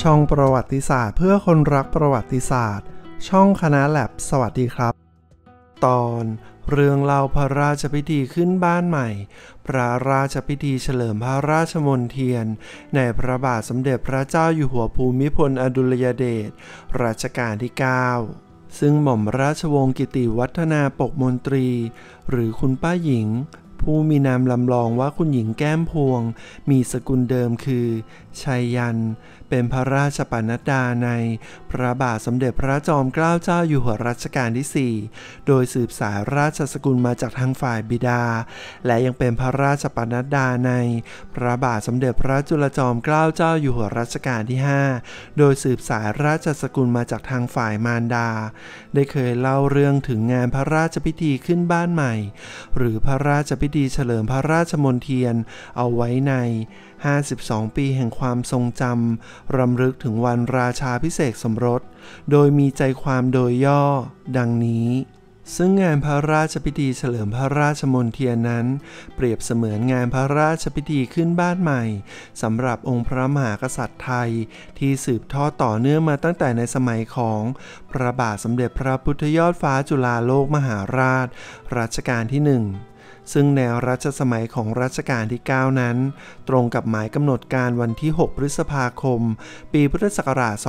ช่องประวัติศาสตร์เพื่อคนรักประวัติศาสตร์ช่องคณะแลบสวัสดีครับตอนเรื่องเล่าพระราชพิธีขึ้นบ้านใหม่พระราชพิธีเฉลิมพระราชมณฑียนในพระบาทสมเด็จพระเจ้าอยู่หัวภูมิพลอดุลยเดชรัชกาลที่ 9ซึ่งหม่อมราชวงศ์กิติวัฒนาปกมนตรีหรือคุณป้าหญิงผู้มีนามลำลองว่าคุณหญิงแก้มพวงมีสกุลเดิมคือชัยยันเป็นพระราชปนัดดาในพระบาทสมเด็จพระจอมเกล้าเจ้าอยู่หัวรัชกาลที่ 4โดยสืบสายราชสกุลมาจากทางฝ่ายบิดาและยังเป็นพระราชปนัดดาในพระบาทสมเด็จพระจุลจอมเกล้าเจ้าอยู่หัวรัชกาลที่ 5โดยสืบสายราชสกุลมาจากทางฝ่ายมารดาได้เคยเล่าเรื่องถึงงานพระราชพิธีขึ้นบ้านใหม่หรือพระราชพิธีเฉลิมพระราชมณฑียนเอาไว้ใน52 ปีแห่งความทรงจำรำลึกถึงวันราชาภิเษกสมรสโดยมีใจความโดยย่อดังนี้ซึ่งงานพระราชพิธีเฉลิมพระราชมณฑียนนั้นเปรียบเสมือนงานพระราชพิธีขึ้นบ้านใหม่สำหรับองค์พระมหากษัตริย์ไทยที่สืบทอดต่อเนื่องมาตั้งแต่ในสมัยของพระบาทสมเด็จพระพุทธยอดฟ้าจุฬาโลกมหาราชรัชกาลที่ 1ซึ่งแนวรัชสมัยของรัชกาลที่ 9นั้นตรงกับหมายกำหนดการวันที่ 6 พฤษภาคมปีพุทธศักราช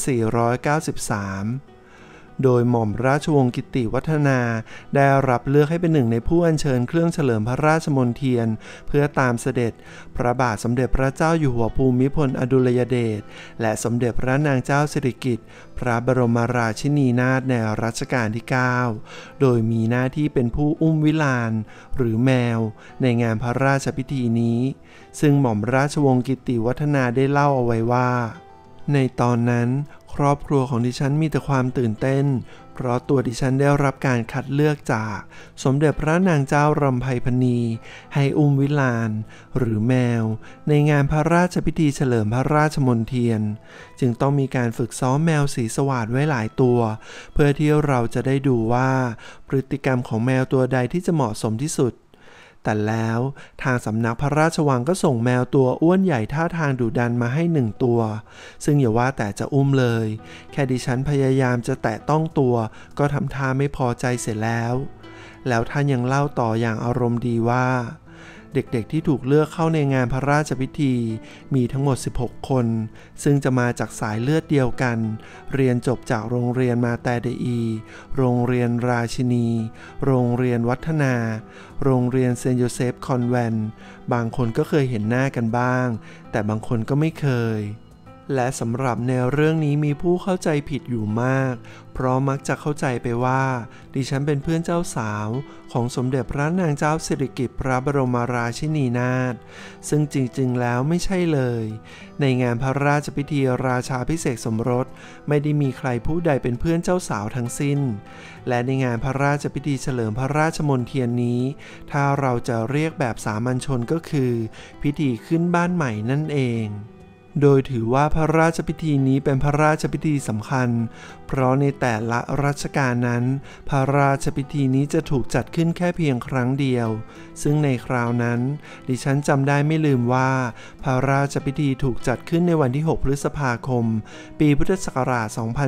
2493โดยหม่อมราชวงศ์กิติวัฒนาได้รับเลือกให้เป็นหนึ่งในผู้อัญเชิญเครื่องเฉลิมพระราชมณฑียนเพื่อตามเสด็จพระบาทสมเด็จพระเจ้าอยู่หัวภูมิพลอดุลยเดชและสมเด็จพระนางเจ้าสิริกิติ์พระบรมราชินีนาถในรัชกาลที่ 9โดยมีหน้าที่เป็นผู้อุ้มวิลานหรือแมวในงานพระราชพิธีนี้ซึ่งหม่อมราชวงศ์กิติวัฒนาได้เล่าเอาไว้ว่าในตอนนั้นครอบครัวของดิฉันมีแต่ความตื่นเต้นเพราะตัวดิฉันได้รับการคัดเลือกจากสมเด็จพระนางเจ้ารำไพพรรณีให้อุ้มวิลานหรือแมวในงานพระราชพิธีเฉลิมพระราชมณฑียนจึงต้องมีการฝึกซ้อมแมวสีสวาทไว้หลายตัวเพื่อที่เราจะได้ดูว่าพฤติกรรมของแมวตัวใดที่จะเหมาะสมที่สุดแต่แล้วทางสำนักพระราชวังก็ส่งแมวตัวอ้วนใหญ่ท่าทางดุดันมาให้1 ตัวซึ่งอย่าว่าแต่จะอุ้มเลยแค่ดิฉันพยายามจะแตะต้องตัวก็ทำท่าไม่พอใจเสร็จแล้วท่านยังเล่าต่ออย่างอารมณ์ดีว่าเด็กๆที่ถูกเลือกเข้าในงานพระราชพิธีมีทั้งหมด16 คนซึ่งจะมาจากสายเลือดเดียวกันเรียนจบจากโรงเรียนมาแต่เดอีโรงเรียนราชินีโรงเรียนวัฒนาโรงเรียนเซนต์โยเซฟคอนแวนต์บางคนก็เคยเห็นหน้ากันบ้างแต่บางคนก็ไม่เคยและสำหรับแนวเรื่องนี้มีผู้เข้าใจผิดอยู่มากเพราะมักจะเข้าใจไปว่าดิฉันเป็นเพื่อนเจ้าสาวของสมเด็จพระนางเจ้าสิริกิติ์พระบรมราชินีนาถซึ่งจริงๆแล้วไม่ใช่เลยในงานพระราชพิธีราชาภิเษกสมรสไม่ได้มีใครผู้ใดเป็นเพื่อนเจ้าสาวทั้งสิ้นและในงานพระราชพิธีเฉลิมพระราชมณฑียนนี้ถ้าเราจะเรียกแบบสามัญชนก็คือพิธีขึ้นบ้านใหม่นั่นเองโดยถือว่าพระราชพิธีนี้เป็นพระราชพิธีสำคัญเพราะในแต่ละรัชกาลนั้นพระราชพิธีนี้จะถูกจัดขึ้นแค่เพียงครั้งเดียวซึ่งในคราวนั้นดิฉันจำได้ไม่ลืมว่าพระราชพิธีถูกจัดขึ้นในวันที่ 6 พฤษภาคมปีพุทธศักราช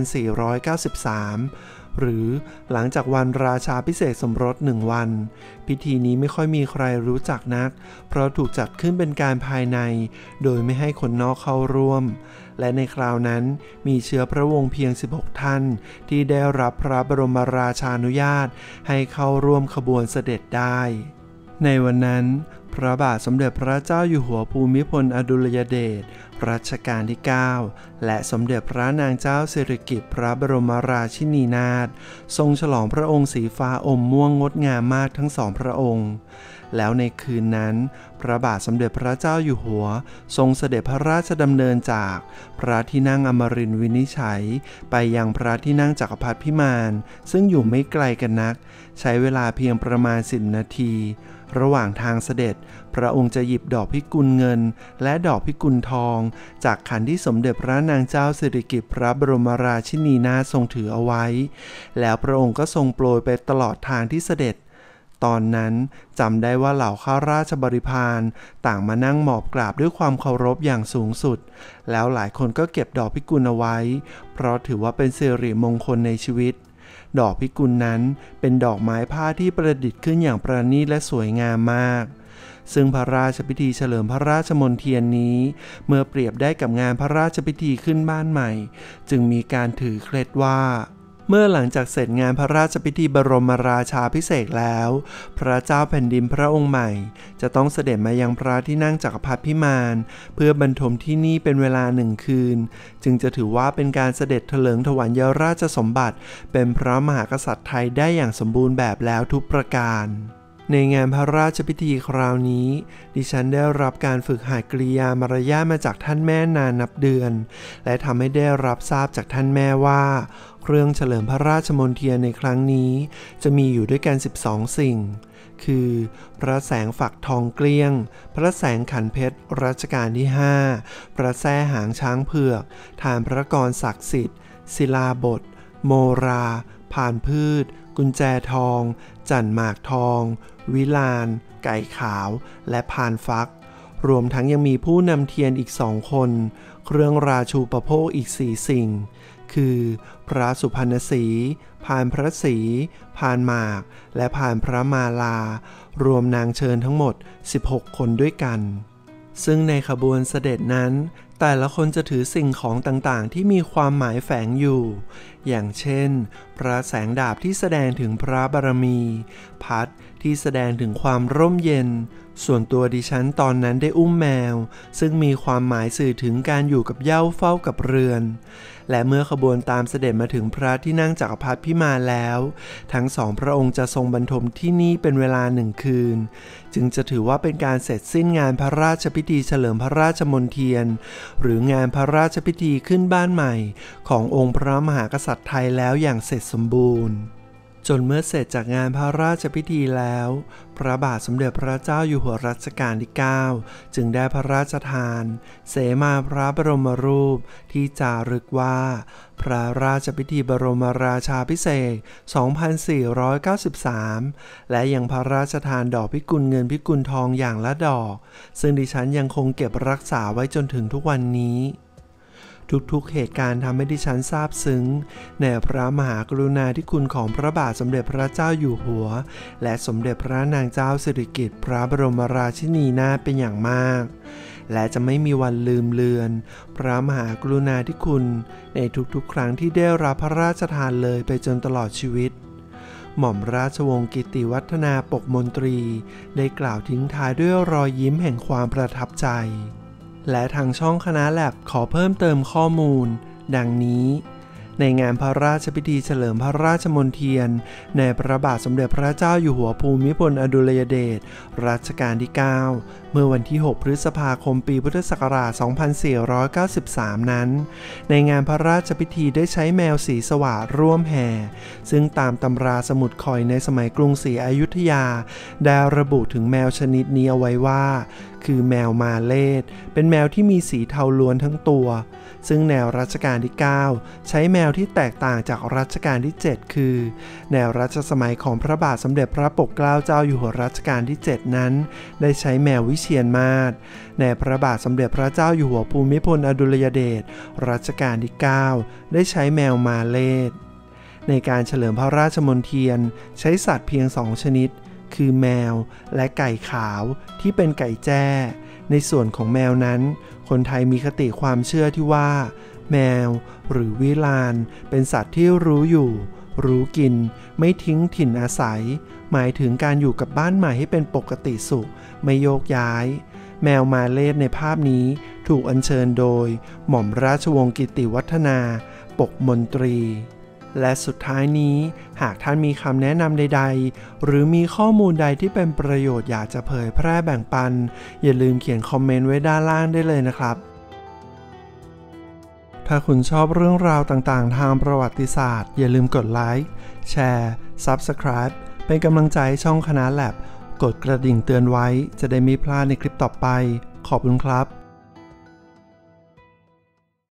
2493หรือหลังจากวันราชาภิเษกสมรส1 วันพิธีนี้ไม่ค่อยมีใครรู้จักนักเพราะถูกจัดขึ้นเป็นการภายในโดยไม่ให้คนนอกเข้าร่วมและในคราวนั้นมีเชื้อพระวงศ์เพียง16 ท่านที่ได้รับพระบรมราชานุญาตให้เข้าร่วมขบวนเสด็จได้ในวันนั้นพระบาทสมเด็จพระเจ้าอยู่หัวภูมิพลอดุลยเดชรัชกาลที่ 9และสมเด็จพระนางเจ้าสิริกิติ์พระบรมราชินีนาถทรงฉลองพระองค์สีฟ้าอมม่วงงดงามมากทั้ง2 พระองค์แล้วในคืนนั้นพระบาทสมเด็จพระเจ้าอยู่หัวทรงเสด็จพระราชดำเนินจากพระที่นั่งอมรินทร์วินิจฉัยไปยังพระที่นั่งจักรพรรดิพิมานซึ่งอยู่ไม่ไกลกันนักใช้เวลาเพียงประมาณ10 นาทีระหว่างทางเสด็จพระองค์จะหยิบดอกพิกุลเงินและดอกพิกุลทองจากขันที่สมเด็จพระนางเจ้าสิริกิติ์พระบรมราชินีนาถทรงถือเอาไว้แล้วพระองค์ก็ทรงโปรยไปตลอดทางที่เสด็จตอนนั้นจำได้ว่าเหล่าข้าราชบริพารต่างมานั่งหมอบกราบด้วยความเคารพอย่างสูงสุดแล้วหลายคนก็เก็บดอกพิกุลเอาไว้เพราะถือว่าเป็นสิริมงคลในชีวิตดอกพิกุลนั้นเป็นดอกไม้ผ้าที่ประดิษฐ์ขึ้นอย่างประณีตและสวยงามมากซึ่งพระราชพิธีเฉลิมพระราชมณฑียนนี้เมื่อเปรียบได้กับงานพระราชพิธีขึ้นบ้านใหม่จึงมีการถือเคล็ดว่าเมื่อหลังจากเสร็จงานพระราชพิธีบรมราชาภิเษกแล้วพระเจ้าแผ่นดินพระองค์ใหม่จะต้องเสด็จมายังพระที่นั่งจักรพรรดิพิมานเพื่อบรรทมที่นี่เป็นเวลา1 คืนจึงจะถือว่าเป็นการเสด็จเถลิงถวัลยราชสมบัติเป็นพระมหากษัตริย์ไทยได้อย่างสมบูรณ์แบบแล้วทุกประการในงานพระราชพิธีคราวนี้ดิฉันได้รับการฝึกหัดกริยามารยาทมาจากท่านแม่นานนับเดือนและทำให้ได้รับทราบจากท่านแม่ว่าเครื่องเฉลิมพระราชมณฑียนในครั้งนี้จะมีอยู่ด้วยกัน12 สิ่งคือพระแสงฝักทองเกลี้ยงพระแสงขันเพชรรัชกาลที่5พระแส้หางช้างเผือกฐานพระกรศักดิ์สิทธิ์ศิลาบทโมราผ่านพืชกุญแจทองจั่นหมากทองวิลานไก่ขาวและพานฟักรวมทั้งยังมีผู้นำเทียนอีก2 คนเครื่องราชูปโภคอีก4 สิ่งคือพระสุพรรณสีพานพระศรีพานหมากและพานพระมาลารวมนางเชิญทั้งหมด16 คนด้วยกันซึ่งในขบวนเสด็จนั้นแต่ละคนจะถือสิ่งของต่างๆที่มีความหมายแฝงอยู่อย่างเช่นพระแสงดาบที่แสดงถึงพระบารมีพัดที่แสดงถึงความร่มเย็นส่วนตัวดิฉันตอนนั้นได้อุ้มแมวซึ่งมีความหมายสื่อถึงการอยู่กับเหย้าเฝ้ากับเรือนและเมื่อขบวนตามเสด็จมาถึงพระที่นั่งจักรพรรดิพิมานแล้วทั้ง2 พระองค์จะทรงบรรทมที่นี่เป็นเวลา1 คืนจึงจะถือว่าเป็นการเสร็จสิ้นงานพระราชพิธีเฉลิมพระราชมณฑียนหรืองานพระราชพิธีขึ้นบ้านใหม่ขององค์พระมหากษัตริย์ไทยแล้วอย่างเสร็จสมบูรณ์จนเมื่อเสร็จจากงานพระราชพิธีแล้วพระบาทสมเด็จพระเจ้าอยู่หัวรัชกาลที่9จึงได้พระราชทานเสมาพระบรมรูปที่จารึกว่าพระราชพิธีบรมราชาภิเษก 2493 และยังพระราชทานดอกพิกุลเงินพิกุลทองอย่างละดอกซึ่งดิฉันยังคงเก็บรักษาไว้จนถึงทุกวันนี้ทุกๆเหตุการณ์ทำให้ดิฉันซาบซึ้งในพระมหากรุณาธิคุณของพระบาทสมเด็จพระเจ้าอยู่หัวและสมเด็จพระนางเจ้าสิริกิติ์พระบรมราชินีนาถเป็นอย่างมากและจะไม่มีวันลืมเลือนพระมหากรุณาธิคุณในทุกๆครั้งที่ได้รับพระราชทานเลยไปจนตลอดชีวิตหม่อมราชวงศ์กิติวัฒนาปกมนตรีได้กล่าวทิ้งท้ายด้วยรอยยิ้มแห่งความประทับใจและทางช่องคณะแลบขอเพิ่มเติมข้อมูลดังนี้ในงานพระราชพิธีเฉลิมพระราชมณฑียนในพระบาทสมเด็จพระเจ้าอยู่หัวภูมิพลอดุลยเดชรัชกาลที่9เมื่อวันที่6 พฤษภาคมปีพุทธศักราช 2493 นั้นในงานพระราชพิธีได้ใช้แมวสีสวาทร่วมแห่ซึ่งตามตำราสมุดคอยในสมัยกรุงศรีอยุธยาได้ระบุถึงแมวชนิดนี้เอาไว้ว่าคือแมวมาเลดเป็นแมวที่มีสีเทาล้วนทั้งตัวซึ่งแนวรัชกาลที่9ใช้แมวที่แตกต่างจากรัชกาลที่7คือแนวรัชสมัยของพระบาทสมเด็จพระปกเกล้าเจ้าอยู่หัวรัชกาลที่7นั้นได้ใช้แมววิเชียรมาศในพระบาทสมเด็จพระเจ้าอยู่หัวภูมิพลอดุลยเดชรัชกาลที่9ได้ใช้แมวมาเลดในการเฉลิมพระราชมณฑียนใช้สัตว์เพียง2 ชนิดคือแมวและไก่ขาวที่เป็นไก่แจ้ในส่วนของแมวนั้นคนไทยมีคติความเชื่อที่ว่าแมวหรือวิลานเป็นสัตว์ที่รู้อยู่รู้กินไม่ทิ้งถิ่นอาศัยหมายถึงการอยู่กับบ้านใหม่ให้เป็นปกติสุขไม่โยกย้ายแมวมาเลดในภาพนี้ถูกอัญเชิญโดยหม่อมราชวงศ์กิติวัฒนาปกมนตรีและสุดท้ายนี้หากท่านมีคำแนะนำใดๆหรือมีข้อมูลใดที่เป็นประโยชน์อยากจะเผยแพร่แบ่งปันอย่าลืมเขียนคอมเมนต์ไว้ด้านล่างได้เลยนะครับถ้าคุณชอบเรื่องราวต่างๆทางประวัติศาสตร์อย่าลืมกดไลค์แชร์ Subscribe เป็นกำลังใจให้ช่องคณะแลบกดกระดิ่งเตือนไว้จะได้ไม่พลาดในคลิปต่อไปขอบคุณครับ